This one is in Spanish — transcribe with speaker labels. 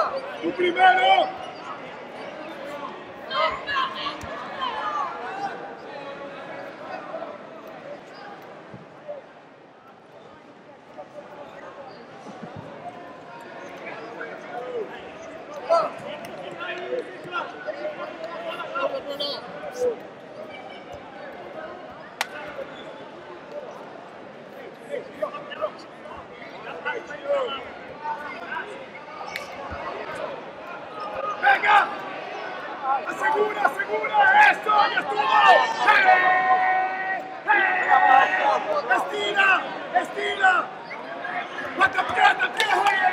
Speaker 1: ¡Tú primero! ¡Venga! ¡Asegura, asegura! ¡Eso! ¡Ya estuvo! ¡Estira! ¡Estira! ¡Mata pierna, pierna!